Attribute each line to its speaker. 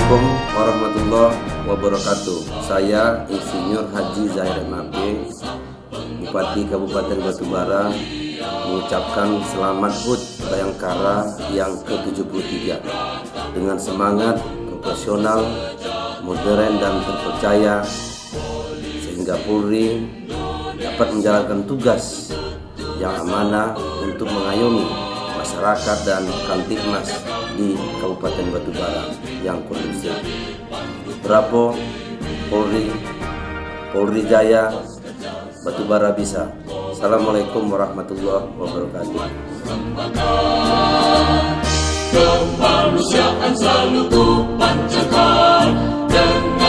Speaker 1: Assalamualaikum warahmatullahi wabarakatuh. Saya Insinyur Haji Zahir MAP, Bupati Kabupaten Batubara, mengucapkan selamat HUT Bayangkara yang ke-73 dengan semangat profesional, modern dan terpercaya, sehingga Polri dapat menjalankan tugas yang amanah untuk mengayomi masyarakat dan Kamtibmas di Kabupaten Batubara yang kondusif. Bravo Polri Jaya, Batubara bisa. Assalamualaikum warahmatullahi wabarakatuh. Kemanusiaan selalu ku panjatkan.